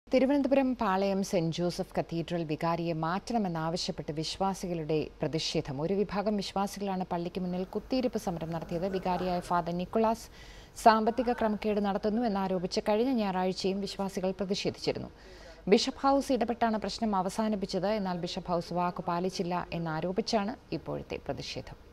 Thiruvananthapuram Palayam saint Joseph cathedral വികാരിയെ മാറ്റണമെന്നാവശ്യപ്പെട്ട് വിശ്വാസികളുടെ പ്രതിഷേധം. ഒരു വിഭാഗം വിശ്വാസികളാണ് പള്ളിക്ക് മുന്നിൽ കുത്തിയിരിപ്പ് സമരം നടത്തിയത്. വികാരിയായ ഫാദർ നിക്കോളാസ് സാമ്പത്തിക ക്രമക്കേട് നടത്തുന്നു എന്നാരോപിച്ച് കഴിഞ്ഞ ഞായറാഴ്ചയും വിശ്വാസികൾ പ്രതിഷേധിച്ചിരുന്നു. ബിഷപ്പ് ഹൗസ് ഇടപെട്ടാണ് പ്രശ്നം അവസാനിപ്പിച്ചത്. എന്നാൽ ബിഷപ്പ് ഹൗസ് വാക്കു പാലിച്ചില്ല എന്നാരോപിച്ചാണ് ഇപ്പോഴത്തെ പ്രതിഷേധം.